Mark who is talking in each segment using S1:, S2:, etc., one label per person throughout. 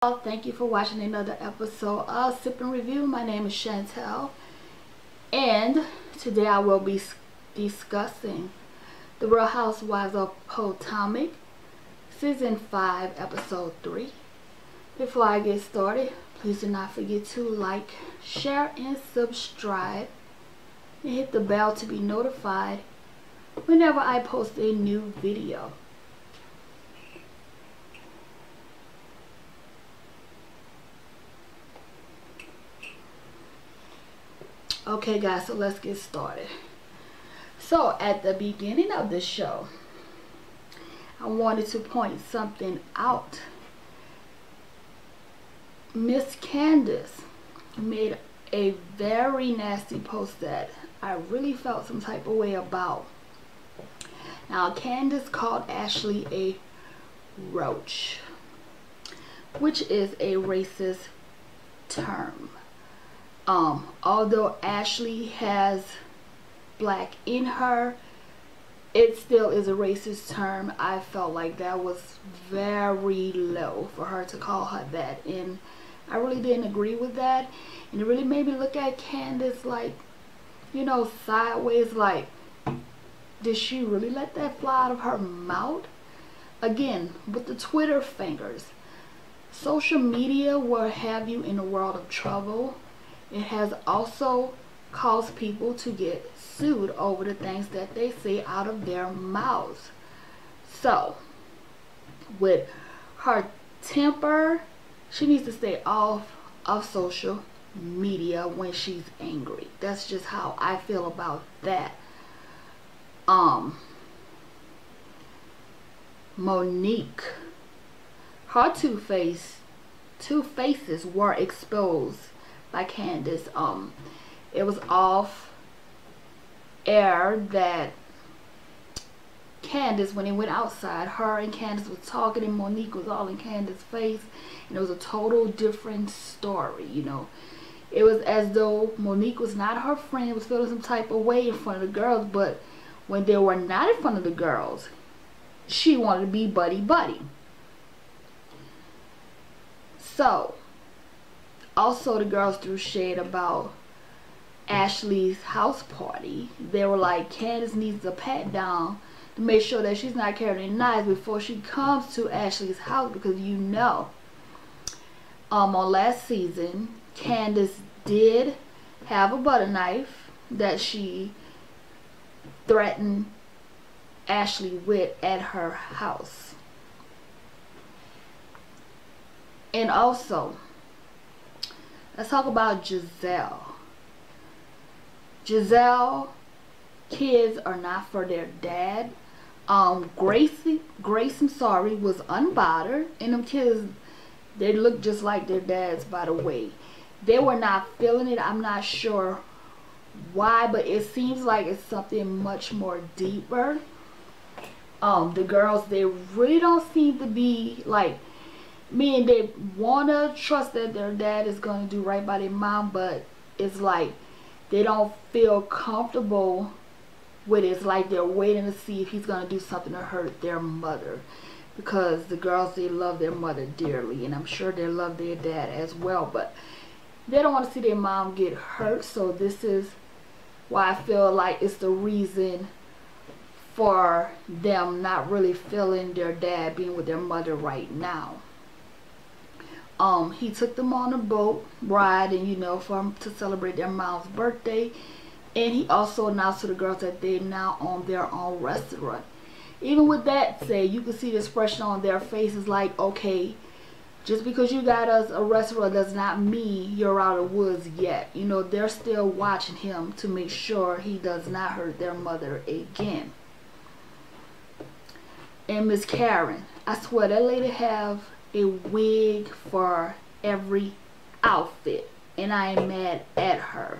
S1: Thank you for watching another episode of Sip and Review. My name is Chantel, and today I will be discussing The Real Housewives of Potomac, Season 5, Episode 3. Before I get started, please do not forget to like, share, and subscribe, and hit the bell to be notified whenever I post a new video. Okay guys, so let's get started. So at the beginning of the show, I wanted to point something out. Miss Candace made a very nasty post that I really felt some type of way about. Now Candace called Ashley a roach, which is a racist term. Although Ashley has black in her, it still is a racist term. I felt like that was very low for her to call her that, and I really didn't agree with that. And it really made me look at Candace like, you know, sideways, like, did she really let that fly out of her mouth? Again, with the Twitter fingers, social media will have you in a world of trouble. It has also caused people to get sued over the things that they say out of their mouths. So, with her temper, she needs to stay off of social media when she's angry. That's just how I feel about that. Monique, her two faces were exposed by Candace. It was off air that Candace, when they went outside, her and Candace was talking and Monique was all in Candace's face, and it was a total different story, you know. It was as though Monique was not her friend, was feeling some type of way in front of the girls, but when they were not in front of the girls, she wanted to be buddy-buddy. So, also, the girls threw shade about Ashley's house party. They were like, Candace needs a pat down to make sure that she's not carrying knives before she comes to Ashley's house, because you know, on last season, Candace did have a butter knife that she threatened Ashley with at her house. And also, let's talk about Gizelle. Gizelle, kids are not for their dad. Grace, was unbothered, and them kids, they look just like their dads, by the way. They were not feeling it. I'm not sure why, but it seems like it's something much more deeper. The girls, they really don't seem to be like, mean, they want to trust that their dad is going to do right by their mom, but it's like they don't feel comfortable with it. It's like they're waiting to see if he's going to do something to hurt their mother, because the girls, they love their mother dearly, and I'm sure they love their dad as well, but they don't want to see their mom get hurt. So this is why I feel like it's the reason for them not really feeling their dad being with their mother right now. He took them on a boat ride, and you know, to celebrate their mom's birthday, and he also announced to the girls that they now own their own restaurant. Even with that said, you can see the expression on their faces like, okay, just because you got us a restaurant does not mean you're out of the woods yet. You know, they're still watching him to make sure he does not hurt their mother again. And Miss Karen, I swear that lady have a wig for every outfit, and I am mad at her.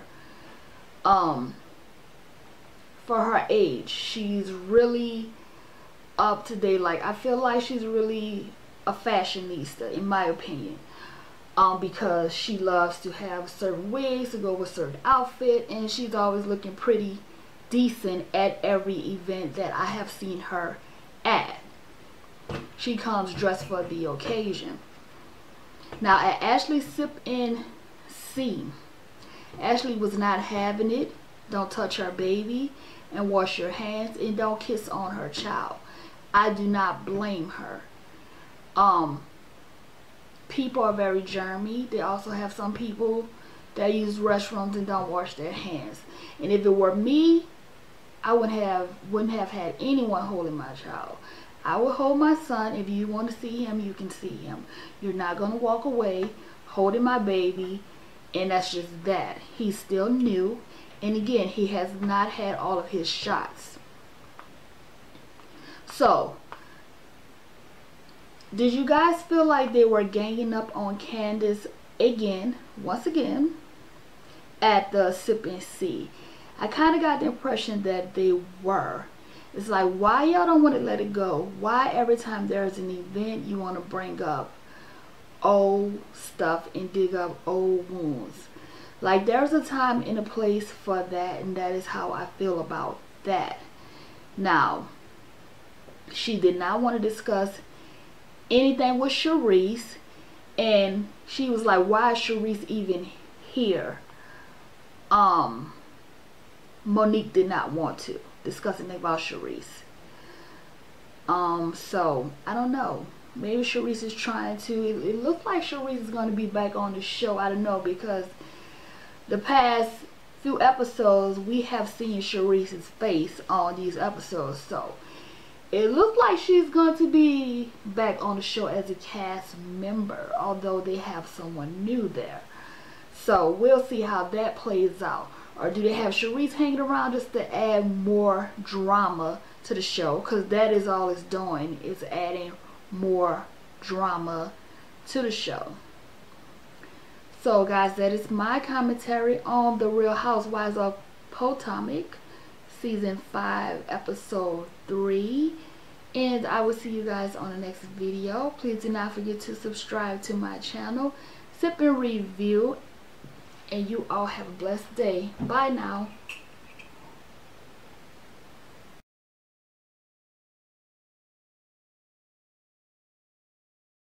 S1: For her age, she's really up to date. Like, I feel like she's really a fashionista, in my opinion, because she loves to have certain wigs to go with certain outfit, and she's always looking pretty decent at every event that I have seen her at. She comes dressed for the occasion. Now at Ashley Sip and C, Ashley was not having it. Don't touch her baby, and wash your hands, and don't kiss on her child. I do not blame her. People are very germy. They also have some people that use restrooms and don't wash their hands. And if it were me, I wouldn't have had anyone holding my child. I would hold my son. If you want to see him, you can see him. You're not going to walk away holding my baby, and that's just that. He's still new, and again, he has not had all of his shots. So, did you guys feel like they were ganging up on Candace once again, at the Sip and See? I kind of got the impression that they were. It's like, why y'all don't want to let it go? Why every time there's an event you want to bring up old stuff and dig up old wounds? Like, there's a time and a place for that, and that is how I feel about that. Now, she did not want to discuss anything with Charisse, and she was like, why is Charisse even here? Monique did not want to discuss anything about Charisse. So I don't know. Maybe Charisse is trying to. It looks like Charisse is going to be back on the show. I don't know, because the past few episodes we have seen Charisse's face on these episodes. So it looks like she's going to be back on the show as a cast member, although they have someone new there. So we'll see how that plays out. Or do they have Charisse hanging around just to add more drama to the show? Because that is all it's doing, is adding more drama to the show. So guys, that is my commentary on The Real Housewives of Potomac, Season 5, Episode 3. And I will see you guys on the next video. Please do not forget to subscribe to my channel, Sip and Review. And you all have a blessed day. Bye now.